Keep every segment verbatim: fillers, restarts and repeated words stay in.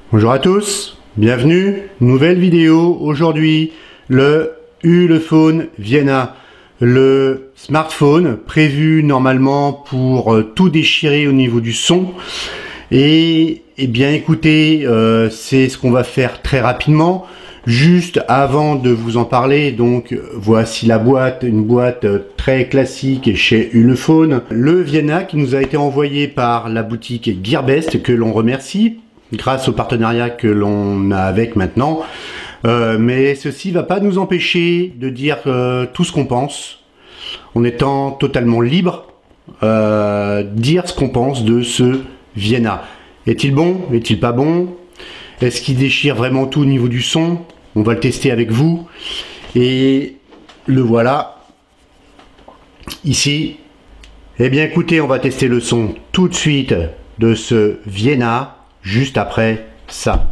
Bonjour à tous, bienvenue, nouvelle vidéo aujourd'hui, le Ulefone Vienna, le smartphone prévu normalement pour euh, tout déchirer au niveau du son. Et, et bien écoutez, euh, c'est ce qu'on va faire très rapidement. Juste avant de vous en parler, donc voici la boîte, une boîte très classique chez Ulefone. Le Vienna qui nous a été envoyé par la boutique Gearbest, que l'on remercie grâce au partenariat que l'on a avec maintenant. Euh, mais ceci va pas nous empêcher de dire euh, tout ce qu'on pense, en étant totalement libre, euh, dire ce qu'on pense de ce Vienna. Est-il bon? Est-il pas bon? Est-ce qu'il déchire vraiment tout au niveau du son? On va le tester avec vous. Et le voilà. Ici. Eh bien écoutez, on va tester le son tout de suite de ce Vienna, juste après ça.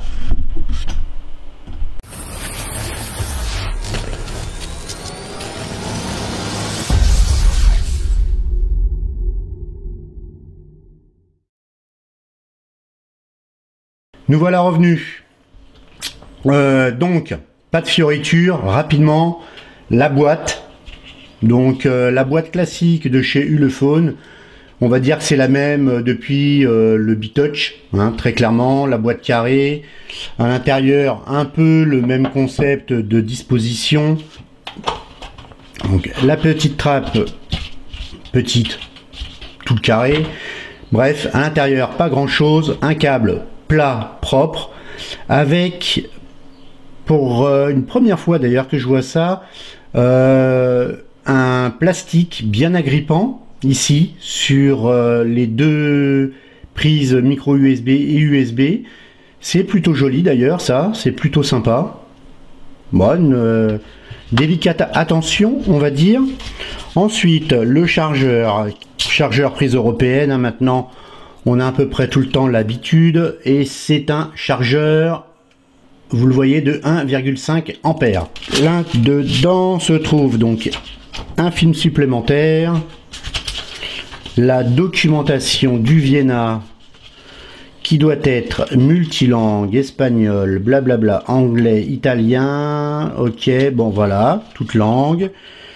Nous voilà revenus. Euh, donc, pas de fioriture, rapidement, la boîte. Donc, euh, la boîte classique de chez Ulefone, on va dire que c'est la même depuis euh, le B-Touch, hein, très clairement, la boîte carrée. À l'intérieur, un peu le même concept de disposition. Donc, la petite trappe, petite, tout carré. Bref, à l'intérieur, pas grand-chose, un câble plat, propre, avec... Pour euh, une première fois d'ailleurs que je vois ça, euh, un plastique bien agrippant ici sur euh, les deux prises micro U S B et U S B. C'est plutôt joli d'ailleurs, ça, c'est plutôt sympa. Bon, une euh, délicate attention, on va dire. Ensuite, le chargeur, chargeur prise européenne, hein, maintenant on a à peu près tout le temps l'habitude, et c'est un chargeur, vous le voyez, de un virgule cinq ampères. Là dedans se trouve donc un film supplémentaire, la documentation du Vienna qui doit être multilangue, espagnol, blablabla, anglais, italien, ok, bon voilà, toute langue.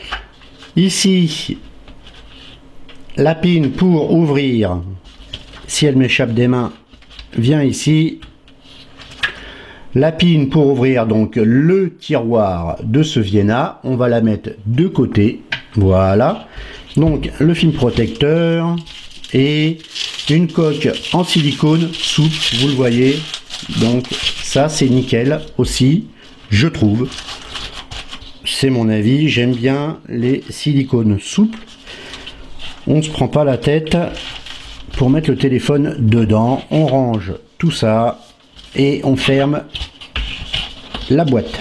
Ici, la pin pour ouvrir, si elle m'échappe des mains, vient ici. La pin pour ouvrir donc le tiroir de ce Vienna, on va la mettre de côté, voilà. Donc le film protecteur et une coque en silicone souple, vous le voyez. Donc ça c'est nickel aussi, je trouve. C'est mon avis, j'aime bien les silicones souples. On ne se prend pas la tête pour mettre le téléphone dedans, on range tout ça. Et on ferme la boîte.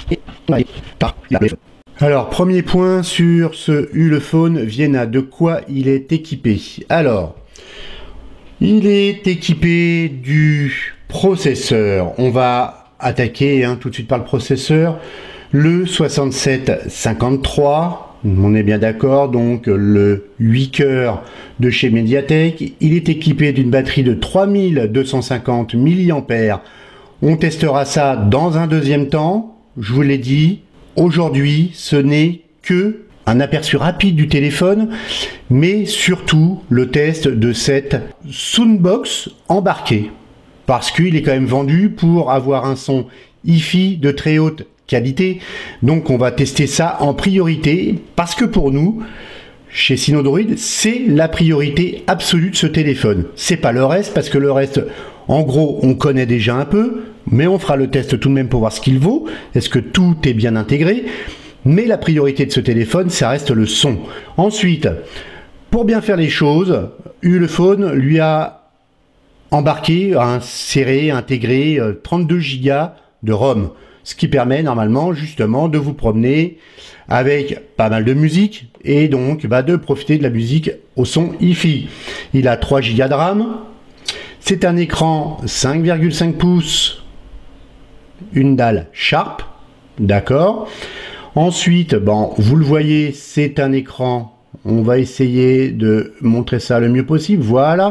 Alors, premier point sur ce Ulefone Vienna, de quoi il est équipé? Alors, il est équipé du processeur. On va attaquer hein, tout de suite par le processeur. Le soixante-sept cinquante-trois. On est bien d'accord, donc le huit cœurs de chez Mediatek. Il est équipé d'une batterie de trois mille deux cent cinquante milliampères. On testera ça dans un deuxième temps. Je vous l'ai dit, aujourd'hui, ce n'est que un aperçu rapide du téléphone, mais surtout le test de cette Soundbox embarquée. Parce qu'il est quand même vendu pour avoir un son hi-fi de très haute qualité, donc on va tester ça en priorité parce que pour nous chez Synodroid c'est la priorité absolue de ce téléphone. C'est pas le reste, parce que le reste en gros on connaît déjà un peu, mais on fera le test tout de même pour voir ce qu'il vaut, est-ce que tout est bien intégré, mais la priorité de ce téléphone ça reste le son. Ensuite, pour bien faire les choses, Ulefone lui a embarqué, inséré, intégré trente-deux gigas de ROM. Ce qui permet normalement justement de vous promener avec pas mal de musique et donc bah, de profiter de la musique au son hi-fi. Il a trois gigas de RAM. C'est un écran cinq virgule cinq pouces, une dalle Sharp, d'accord. Ensuite, bon, vous le voyez, c'est un écran. On va essayer de montrer ça le mieux possible. Voilà,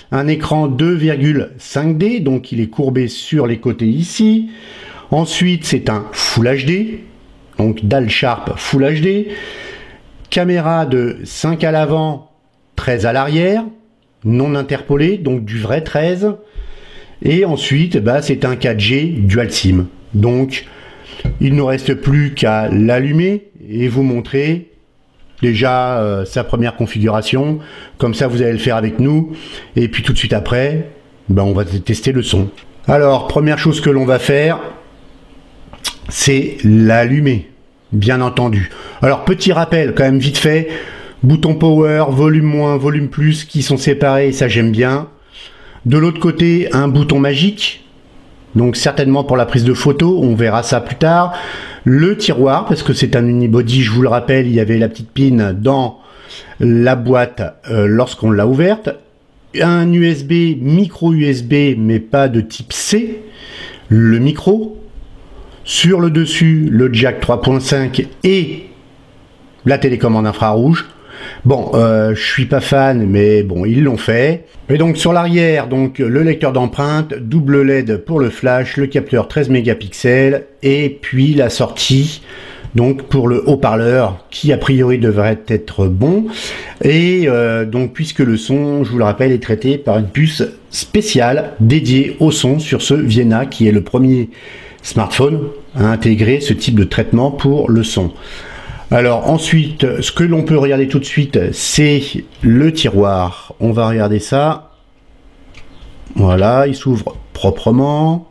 un écran deux virgule cinq D, donc il est courbé sur les côtés ici. Ensuite, c'est un Full H D, donc dalle Sharp Full H D. Caméra de cinq à l'avant, treize à l'arrière, non interpolé, donc du vrai treize. Et ensuite, bah, c'est un quatre G Dual SIM. Donc, il ne nous reste plus qu'à l'allumer et vous montrer déjà euh, sa première configuration. Comme ça, vous allez le faire avec nous. Et puis tout de suite après, bah, on va tester le son. Alors, première chose que l'on va faire, c'est l'allumer, bien entendu. Alors, petit rappel, quand même vite fait, bouton power, volume moins, volume plus, qui sont séparés, ça j'aime bien. De l'autre côté, un bouton magique, donc certainement pour la prise de photo, on verra ça plus tard. Le tiroir, parce que c'est un unibody, je vous le rappelle, il y avait la petite pin dans la boîte euh, lorsqu'on l'a ouverte. Un U S B, micro U S B, mais pas de type C. Le micro. Sur le dessus, le jack trois point cinq et la télécommande infrarouge. Bon, euh, je suis pas fan, mais bon, ils l'ont fait. Et donc sur l'arrière, donc le lecteur d'empreintes, double L E D pour le flash, le capteur treize mégapixels, et puis la sortie, donc pour le haut-parleur, qui a priori devrait être bon. Et euh, donc puisque le son, je vous le rappelle, est traité par une puce spéciale dédiée au son sur ce Vienna, qui est le premier smartphone à intégrer ce type de traitement pour le son. Alors ensuite, ce que l'on peut regarder tout de suite, c'est le tiroir. On va regarder ça. Voilà, il s'ouvre proprement.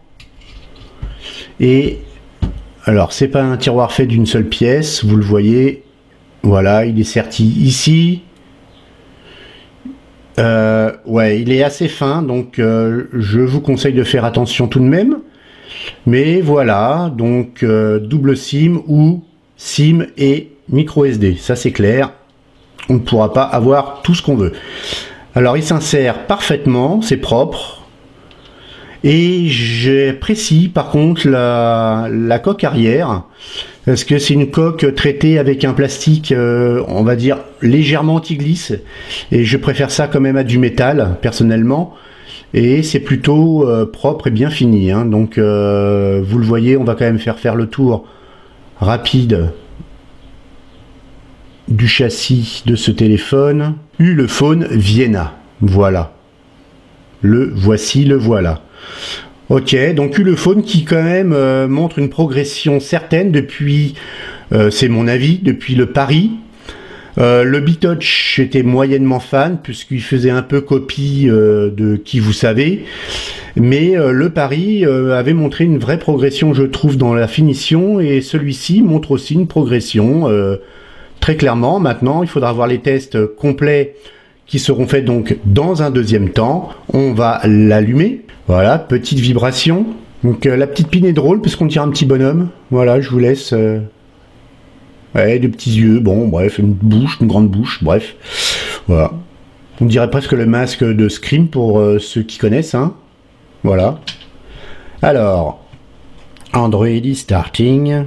Et alors, c'est pas un tiroir fait d'une seule pièce, vous le voyez. Voilà, il est serti ici. Euh, ouais, il est assez fin, donc euh, je vous conseille de faire attention tout de même. Mais voilà, donc euh, double SIM ou SIM et micro S D, ça c'est clair. On ne pourra pas avoir tout ce qu'on veut. Alors il s'insère parfaitement, c'est propre. Et j'apprécie par contre la, la coque arrière, parce que c'est une coque traitée avec un plastique, euh, on va dire, légèrement anti-glisse. Et je préfère ça quand même à du métal, personnellement. Et c'est plutôt euh, propre et bien fini, hein. Donc euh, vous le voyez, on va quand même faire faire le tour rapide du châssis de ce téléphone. Ulefone Vienna, voilà. Le voici, le voilà. Ok, donc Ulefone qui quand même euh, montre une progression certaine depuis, euh, c'est mon avis, depuis le Paris. Euh, le B-Touch, j'étais moyennement fan, puisqu'il faisait un peu copie euh, de qui vous savez. Mais euh, le Paris euh, avait montré une vraie progression, je trouve, dans la finition. Et celui-ci montre aussi une progression, euh, très clairement. Maintenant, il faudra voir les tests complets qui seront faits donc dans un deuxième temps. On va l'allumer. Voilà, petite vibration. Donc euh, la petite pine est drôle, puisqu'on tire un petit bonhomme. Voilà, je vous laisse... Euh Ouais, des petits yeux, bon, bref, une bouche, une grande bouche, bref. Voilà. On dirait presque le masque de Scream pour euh, ceux qui connaissent, hein. Voilà. Alors, Android is starting.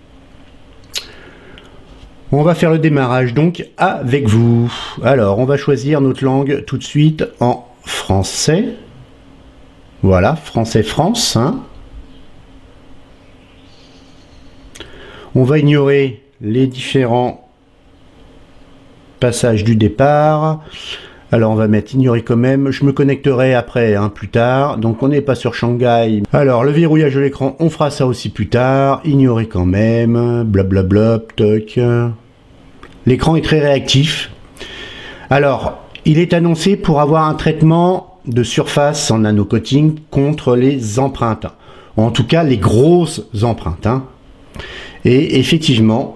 On va faire le démarrage donc avec vous. Alors, on va choisir notre langue tout de suite en français. Voilà, français-France, hein. On va ignorer les différents passages du départ. Alors on va mettre ignorer quand même. Je me connecterai après, hein, plus tard. Donc on n'est pas sur Shanghai. Alors le verrouillage de l'écran, on fera ça aussi plus tard. Ignorer quand même. Blablabla. Toc. L'écran est très réactif. Alors il est annoncé pour avoir un traitement de surface en nano-coating contre les empreintes. En tout cas les grosses empreintes, hein. Et effectivement,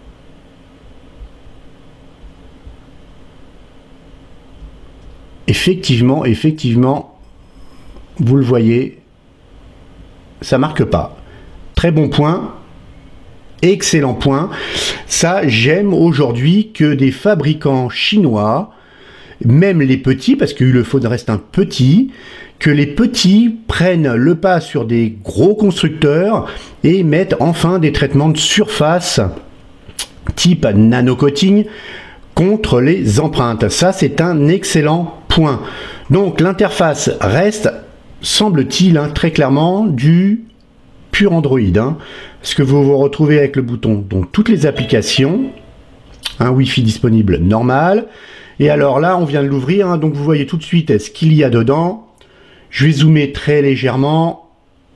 Effectivement, effectivement, vous le voyez, ça marque pas. Très bon point, excellent point. Ça, j'aime aujourd'hui que des fabricants chinois, même les petits, parce que Ulefone reste un petit, que les petits prennent le pas sur des gros constructeurs et mettent enfin des traitements de surface type nano-coating contre les empreintes. Ça, c'est un excellent point. points. Donc l'interface reste, semble-t-il, hein, très clairement du pur Android. Hein, ce que vous vous retrouvez avec le bouton. Donc toutes les applications, un Wi-Fi disponible normal. Et alors là, on vient de l'ouvrir, hein, donc vous voyez tout de suite ce qu'il y a dedans. Je vais zoomer très légèrement.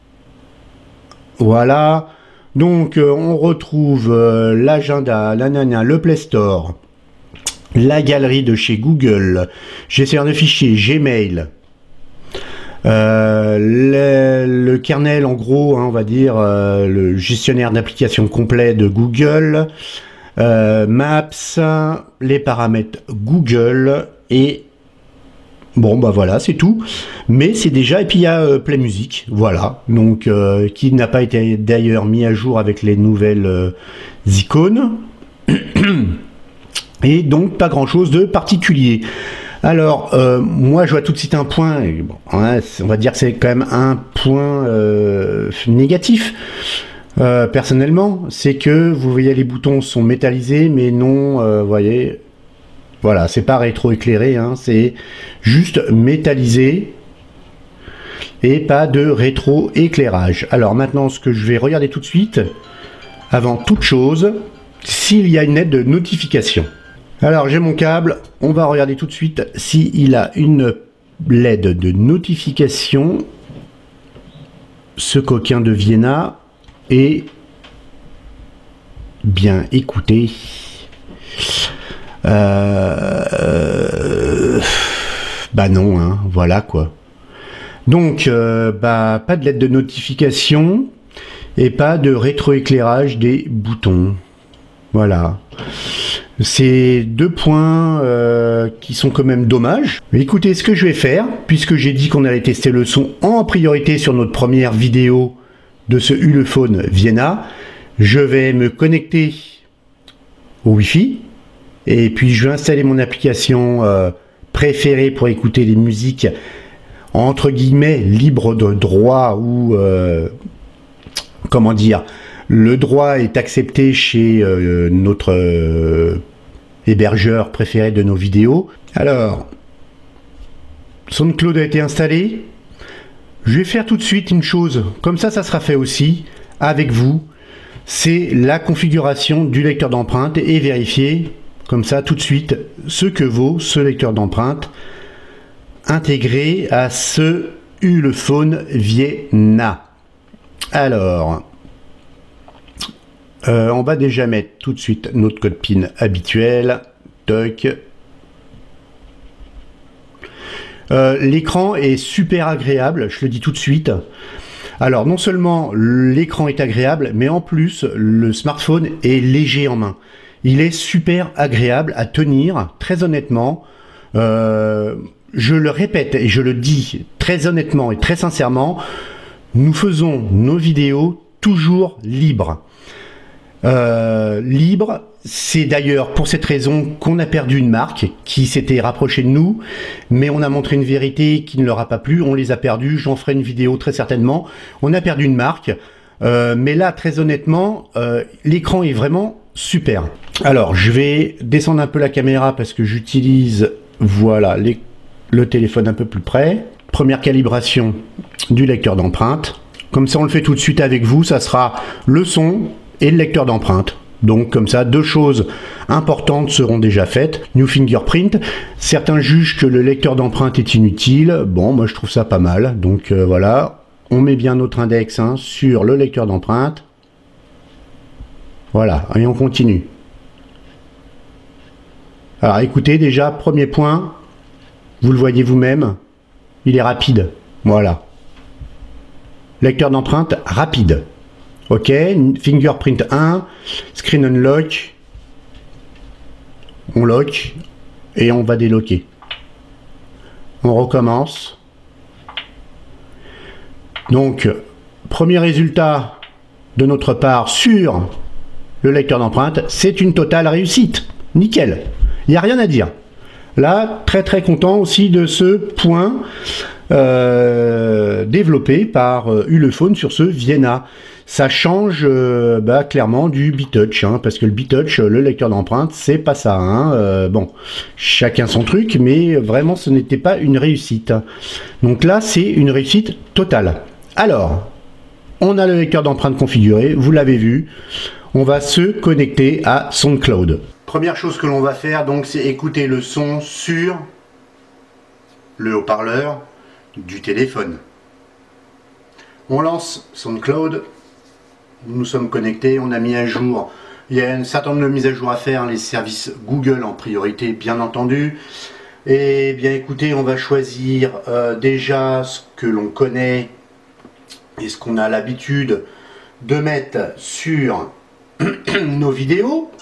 Voilà. Donc euh, on retrouve euh, l'agenda, la nana, le Play Store, la galerie de chez Google, gestionnaire de fichiers, Gmail, euh, le, le kernel en gros, hein, on va dire, euh, le gestionnaire d'applications complet de Google, euh, Maps, les paramètres Google et bon bah voilà, c'est tout. Mais c'est déjà, et puis il y a euh, Play Music, voilà, donc euh, qui n'a pas été d'ailleurs mis à jour avec les nouvelles euh, icônes. Et donc pas grand chose de particulier. Alors euh, moi je vois tout de suite un point, et bon, hein, on va dire que c'est quand même un point euh, négatif. Euh, personnellement, c'est que vous voyez les boutons sont métallisés, mais non, euh, vous voyez. Voilà, c'est pas rétro-éclairé, hein, c'est juste métallisé et pas de rétro-éclairage. Alors maintenant, ce que je vais regarder tout de suite, avant toute chose, s'il y a une aide de notification. Alors j'ai mon câble, on va regarder tout de suite s'il a une L E D de notification. Ce coquin de Vienna est bien écouté. Euh, euh, bah non, hein, voilà quoi. Donc, euh, bah, pas de lettre de notification et pas de rétroéclairage des boutons. Voilà. C'est deux points euh, qui sont quand même dommages. Mais écoutez, ce que je vais faire, puisque j'ai dit qu'on allait tester le son en priorité sur notre première vidéo de ce Ulefone Vienna, je vais me connecter au Wi-Fi. Et puis je vais installer mon application euh, préférée pour écouter les musiques entre guillemets libres de droit ou euh, comment dire, le droit est accepté chez euh, notre euh, hébergeur préféré de nos vidéos. Alors, SoundCloud a été installé. Je vais faire tout de suite une chose, comme ça ça sera fait aussi avec vous, c'est la configuration du lecteur d'empreintes et vérifier comme ça tout de suite ce que vaut ce lecteur d'empreintes intégré à ce Ulefone Vienna. Alors, euh, on va déjà mettre tout de suite notre code PIN habituel. Toc. Euh, l'écran est super agréable, je le dis tout de suite. Alors non seulement l'écran est agréable, mais en plus le smartphone est léger en main. Il est super agréable à tenir, très honnêtement. Euh, je le répète et je le dis très honnêtement et très sincèrement, nous faisons nos vidéos toujours libres. Euh, libre, c'est d'ailleurs pour cette raison qu'on a perdu une marque qui s'était rapprochée de nous, mais on a montré une vérité qui ne leur a pas plu, on les a perdus, j'en ferai une vidéo très certainement. On a perdu une marque, euh, mais là très honnêtement, euh, l'écran est vraiment super. Alors je vais descendre un peu la caméra parce que j'utilise voilà les, le téléphone un peu plus près. Première calibration du lecteur d'empreintes. Comme ça on le fait tout de suite avec vous, ça sera le son et le lecteur d'empreintes. Donc comme ça, deux choses importantes seront déjà faites. New Fingerprint. Certains jugent que le lecteur d'empreintes est inutile. Bon, moi je trouve ça pas mal. Donc euh, voilà, on met bien notre index hein, sur le lecteur d'empreintes. Voilà, et on continue. Alors écoutez, déjà, premier point, vous le voyez vous-même, il est rapide. Voilà. Lecteur d'empreintes rapide. Ok, fingerprint un, screen unlock, on lock et on va déloquer. On recommence. Donc, premier résultat de notre part sur le lecteur d'empreintes, c'est une totale réussite. Nickel, il n'y a rien à dire. Là, très très content aussi de ce point. euh, développé par euh, Ulefone sur ce Vienna. Ça change euh, bah, clairement du B-Touch, hein, parce que le B-Touch, le lecteur d'empreintes, c'est pas ça. Hein, euh, bon, chacun son truc, mais vraiment ce n'était pas une réussite. Donc là, c'est une réussite totale. Alors, on a le lecteur d'empreintes configuré, vous l'avez vu. On va se connecter à SoundCloud. Première chose que l'on va faire, donc, c'est écouter le son sur le haut-parleur du téléphone. On lance SoundCloud. Nous nous sommes connectés, on a mis à jour, il y a un certain nombre de mises à jour à faire, les services Google en priorité bien entendu. Et bien écoutez, on va choisir euh, déjà ce que l'on connaît et ce qu'on a l'habitude de mettre sur nos vidéos.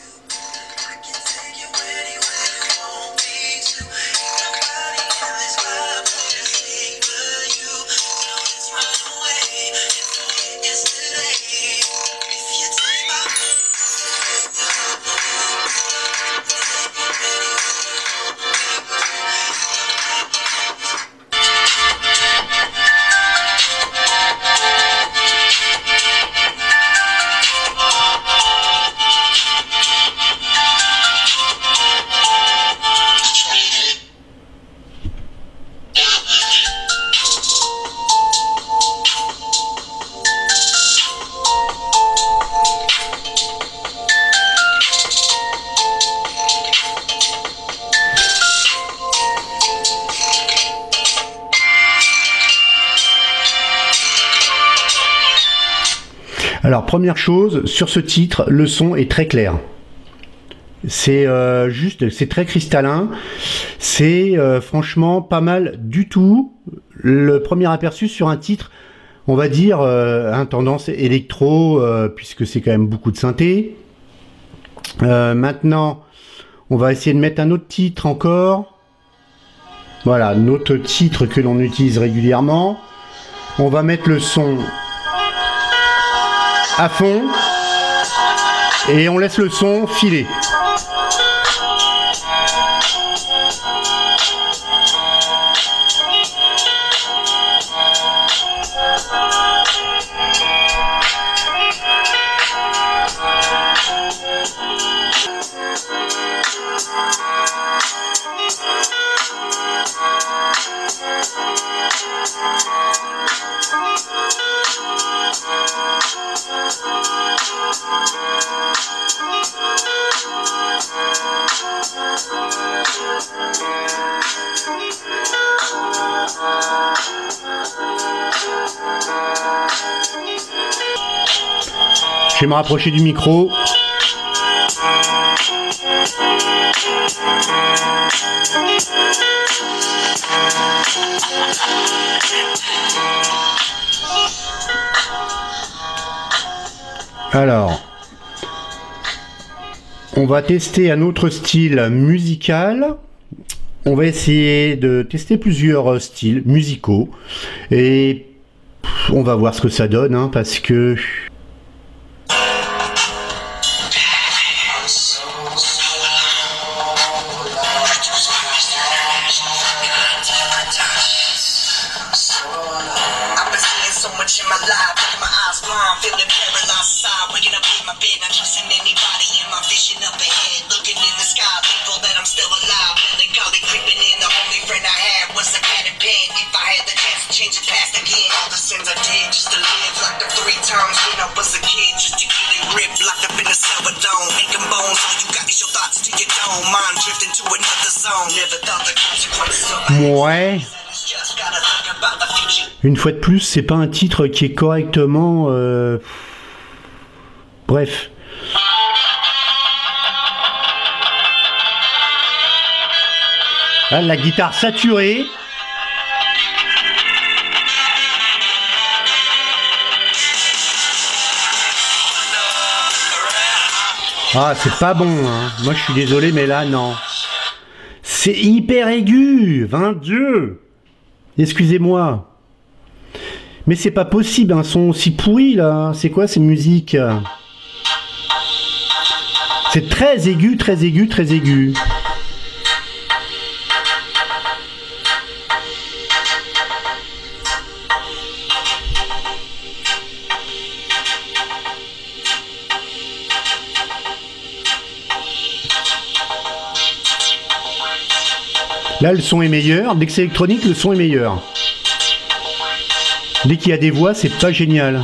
Alors première chose, sur ce titre, le son est très clair. C'est euh, juste, c'est très cristallin. C'est euh, franchement pas mal du tout. Le premier aperçu sur un titre, on va dire, euh, un tendance électro, euh, puisque c'est quand même beaucoup de synthé. Euh, maintenant, on va essayer de mettre un autre titre encore. Voilà, un autre titre que l'on utilise régulièrement. On va mettre le son à fond et on laisse le son filer. Je vais me rapprocher du micro. Alors, on va tester un autre style musical. On va essayer de tester plusieurs styles musicaux et on va voir ce que ça donne, hein, parce que ouais. Une fois de plus, c'est pas un titre qui est correctement... Euh... Bref. Là, la guitare saturée. Ah, c'est pas bon, hein. Moi, je suis désolé, mais là, non. C'est hyper aigu, vingt Dieu. Excusez-moi. Mais c'est pas possible, un son aussi pourri, là. C'est quoi ces musiques? C'est très aigu, très aigu, très aigu. Là, le son est meilleur. Dès que c'est électronique, le son est meilleur. Dès qu'il y a des voix, c'est pas génial.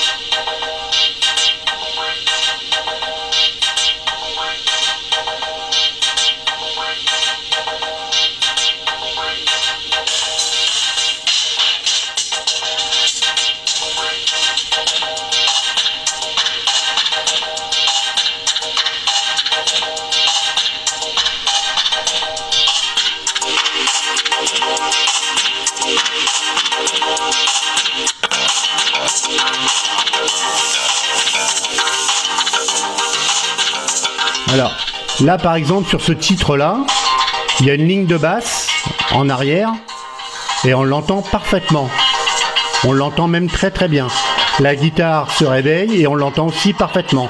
Alors, là par exemple sur ce titre là, il y a une ligne de basse en arrière et on l'entend parfaitement. On l'entend même très très bien. La guitare se réveille et on l'entend aussi parfaitement.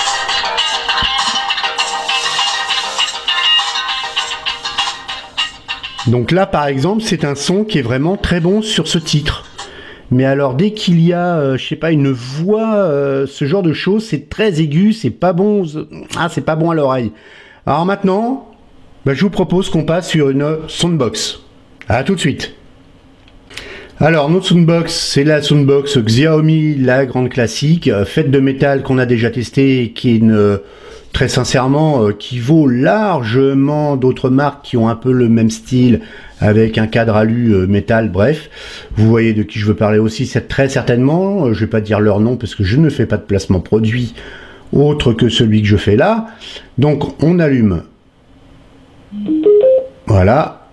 Donc là par exemple c'est un son qui est vraiment très bon sur ce titre. Mais alors dès qu'il y a, euh, je sais pas, une voix, euh, ce genre de choses, c'est très aigu, c'est pas bon, ah c'est pas bon à l'oreille. Alors maintenant, bah, je vous propose qu'on passe sur une soundbox. À tout de suite. Alors notre soundbox, c'est la soundbox Xiaomi, la grande classique, euh, faite de métal qu'on a déjà testé, qui est une, très sincèrement, euh, qui vaut largement d'autres marques qui ont un peu le même style, avec un cadre alu euh, métal, bref. Vous voyez de qui je veux parler aussi, c'est très certainement, euh, je vais pas dire leur nom parce que je ne fais pas de placement produit autre que celui que je fais là. Donc on allume. Voilà.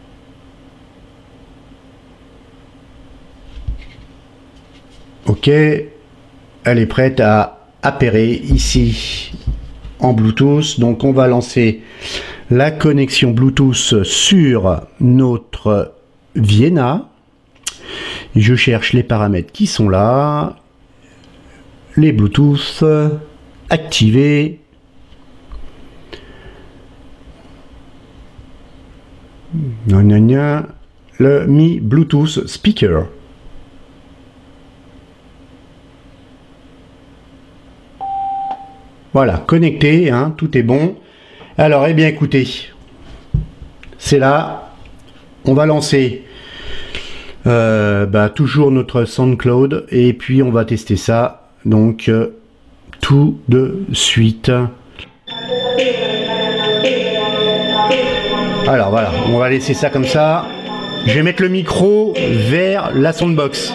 Ok. Elle est prête à appairer ici en Bluetooth. Donc on va lancer la connexion Bluetooth sur notre Vienna. Je cherche les paramètres qui sont là. Les Bluetooth activés. Le Mi Bluetooth Speaker. Voilà, connecté, hein, tout est bon. Alors, eh bien, écoutez, c'est là. On va lancer euh, bah, toujours notre SoundCloud et puis on va tester ça. Donc, euh, tout de suite. Alors voilà, on va laisser ça comme ça. Je vais mettre le micro vers la soundbox.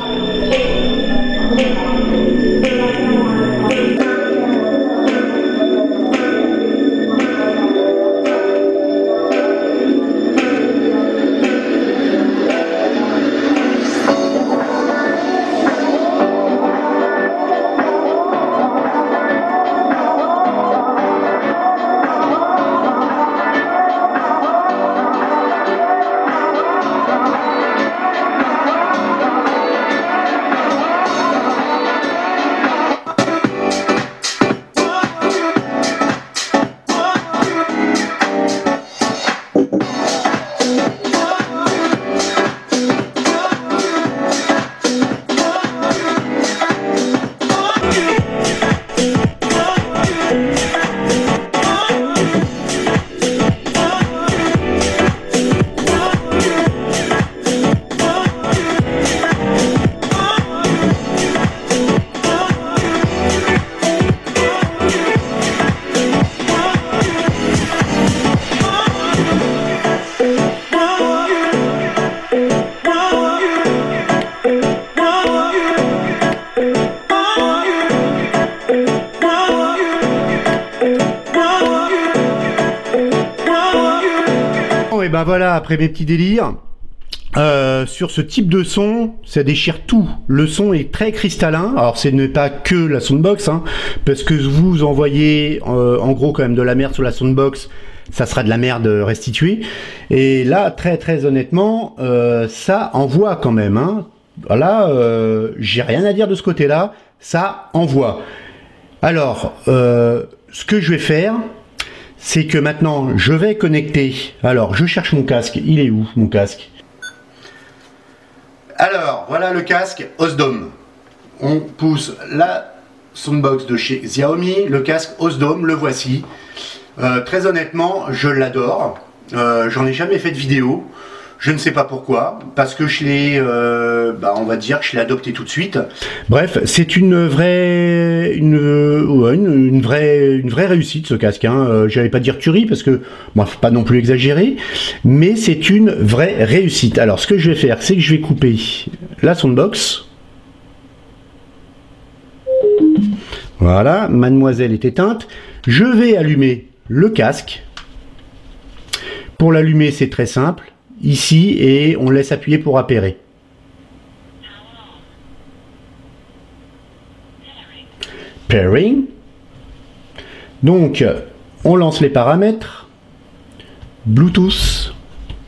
Et ben voilà, après mes petits délires, euh, sur ce type de son, ça déchire tout. Le son est très cristallin. Alors ce n'est pas que la soundbox, hein, parce que vous envoyez euh, en gros quand même de la merde sur la soundbox, ça sera de la merde restituée. Et là, très très honnêtement, euh, ça envoie quand même. Hein. Voilà, euh, j'ai rien à dire de ce côté-là, ça envoie. Alors, euh, ce que je vais faire, c'est que maintenant, je vais connecter. Alors, je cherche mon casque. Il est où, mon casque? Alors, voilà le casque Osdome. On pousse la soundbox de chez Xiaomi. Le casque Osdome, le voici. Euh, très honnêtement, je l'adore. Euh, j'en ai jamais fait de vidéo. Je ne sais pas pourquoi, parce que je l'ai, euh, bah on va dire que je l'ai adopté tout de suite. Bref, c'est une vraie, une, ouais, une, une vraie, une vraie réussite ce casque. Hein. Euh, J'allais pas dire tuerie parce que, bon, faut pas non plus exagérer, mais c'est une vraie réussite. Alors, ce que je vais faire, c'est que je vais couper la soundbox. Voilà, mademoiselle est éteinte. Je vais allumer le casque. Pour l'allumer, c'est très simple. Ici, et on laisse appuyer pour appairer. Pairing. Donc, on lance les paramètres. Bluetooth.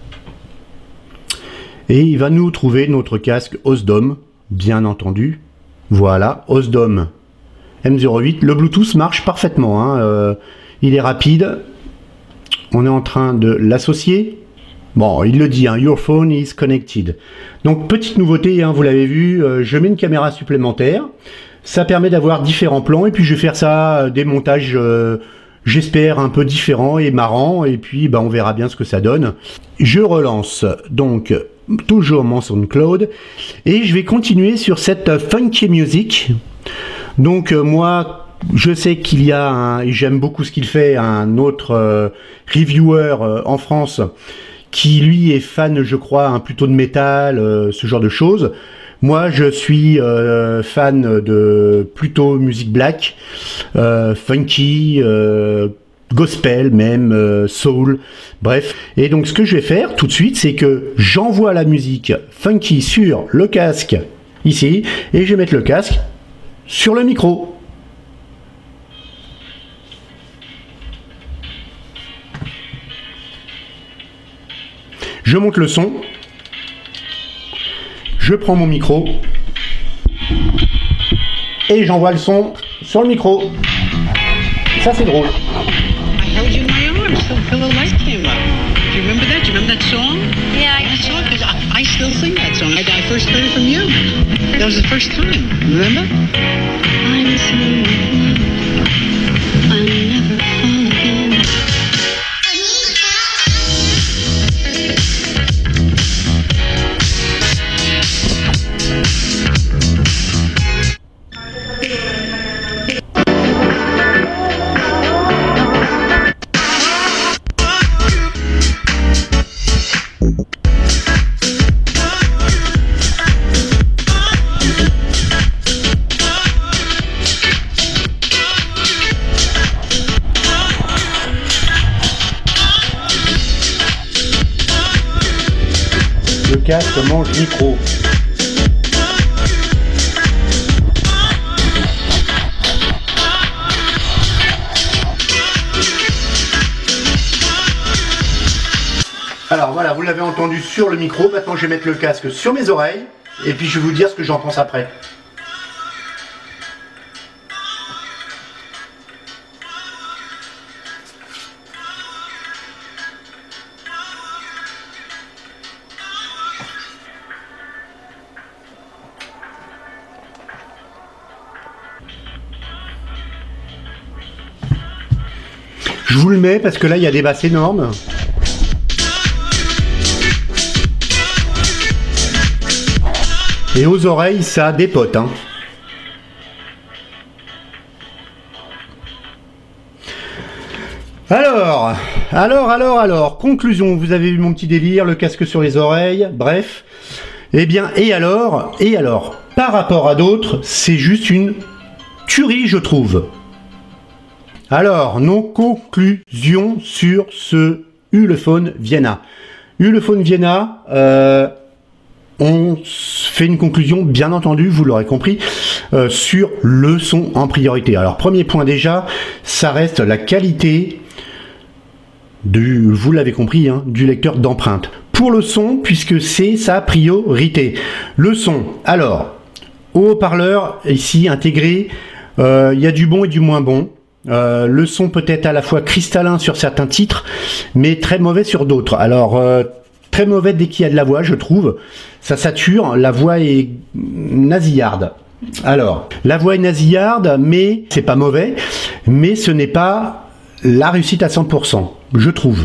Et il va nous trouver notre casque Osdom, bien entendu. Voilà, Osdom M zéro huit. Le Bluetooth marche parfaitement. Hein. Euh, il est rapide. On est en train de l'associer. Bon, il le dit, hein, your phone is connected. Donc, petite nouveauté, hein, vous l'avez vu, euh, je mets une caméra supplémentaire. Ça permet d'avoir différents plans, et puis je vais faire ça, euh, des montages, euh, j'espère, un peu différents et marrants, et puis bah, on verra bien ce que ça donne. Je relance, donc, toujours mon SoundCloud, et je vais continuer sur cette euh, funky music. Donc, euh, moi, je sais qu'il y a, un, et j'aime beaucoup ce qu'il fait, un autre euh, reviewer euh, en France, qui lui est fan, je crois, hein, plutôt de métal, euh, ce genre de choses. Moi, je suis euh, fan de plutôt musique black, euh, funky, euh, gospel même, euh, soul, bref. Et donc, ce que je vais faire tout de suite, c'est que j'envoie la musique funky sur le casque, ici, et je vais mettre le casque sur le micro. Je monte le son, je prends mon micro et j'envoie le son sur le micro. Ça c'est drôle. I held you in my arms till Pillow Light came up. Do you remember that? Do you remember that song? Yeah, I That song, because I, I still sing that song. I, I first heard it from you. That was the first time. Remember? I'm so in love. I'll never fall again. Le casque mange micro. Alors voilà, vous l'avez entendu sur le micro. Maintenant, je vais mettre le casque sur mes oreilles et puis je vais vous dire ce que j'en pense après. Je vous le mets parce que là, il y a des basses énormes. Et aux oreilles, ça dépote. Hein. Alors, alors, alors, alors, conclusion, vous avez vu mon petit délire, le casque sur les oreilles, bref. Eh bien, et alors, et alors, par rapport à d'autres, c'est juste une tuerie, je trouve. Alors, nos conclusions sur ce Ulefone Vienna. Ulefone Vienna, euh, on fait une conclusion, bien entendu, vous l'aurez compris, euh, sur le son en priorité. Alors, premier point déjà, ça reste la qualité du, vous l'avez compris, hein, du lecteur d'empreinte. Pour le son, puisque c'est sa priorité. Le son, alors, au haut-parleur, ici, intégré, euh, il y a du bon et du moins bon. Euh, le son peut être à la fois cristallin sur certains titres, mais très mauvais sur d'autres. Alors, euh, très mauvais dès qu'il y a de la voix, je trouve. Ça sature, la voix est nasillarde. Alors, la voix est nasillarde, mais c'est pas mauvais, mais ce n'est pas la réussite à cent pour cent, je trouve.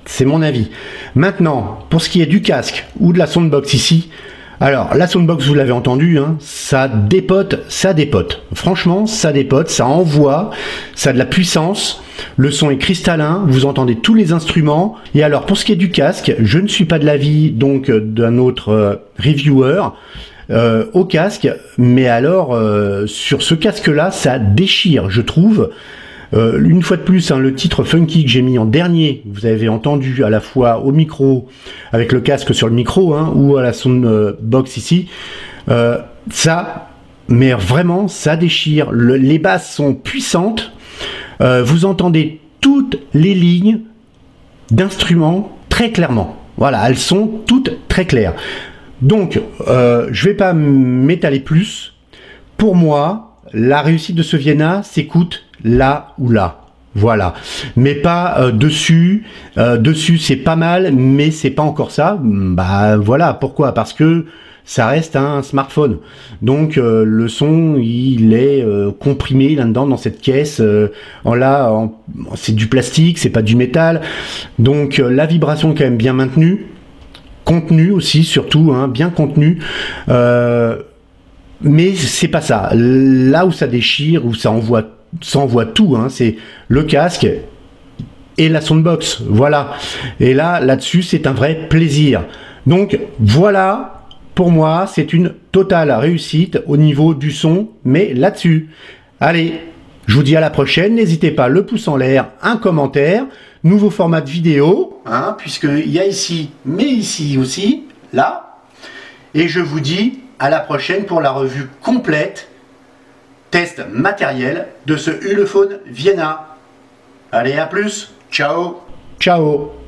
c'est mon avis. Maintenant, pour ce qui est du casque ou de la soundbox ici, alors la soundbox, vous l'avez entendu, hein, ça dépote, ça dépote. Franchement, ça dépote, ça envoie, ça a de la puissance, le son est cristallin, vous entendez tous les instruments. Et alors, pour ce qui est du casque, je ne suis pas de l'avis donc d'un autre euh, reviewer euh, au casque, mais alors, euh, sur ce casque-là, ça déchire, je trouve. Euh, une fois de plus, hein, le titre funky que j'ai mis en dernier, vous avez entendu à la fois au micro, avec le casque sur le micro, hein, ou à la soundbox ici, euh, ça, mais vraiment, ça déchire. Le, les basses sont puissantes, euh, vous entendez toutes les lignes d'instruments très clairement. Voilà, elles sont toutes très claires. Donc, euh, je vais pas m'étaler plus. Pour moi, la réussite de ce Vienna s'écoute là ou là, voilà, mais pas euh, dessus. Euh, dessus, c'est pas mal, mais c'est pas encore ça. Bah voilà, pourquoi? Parce que ça reste un smartphone, donc euh, le son il est euh, comprimé là-dedans dans cette caisse. Euh, en là, en, c'est du plastique, c'est pas du métal, donc euh, la vibration est quand même bien maintenue, contenue aussi surtout, hein, bien contenue. Euh, mais c'est pas ça. Là où ça déchire, où ça envoie ça envoie tout, hein, c'est le casque et la soundbox, voilà. Et là, là-dessus, c'est un vrai plaisir. Donc, voilà, pour moi, c'est une totale réussite au niveau du son, mais là-dessus. Allez, je vous dis à la prochaine, n'hésitez pas, le pouce en l'air, un commentaire, nouveau format de vidéo, hein, puisqu'il y a ici, mais ici aussi, là, et je vous dis à la prochaine pour la revue complète, test matériel de ce Ulefone Vienna. Allez, à plus, ciao, ciao.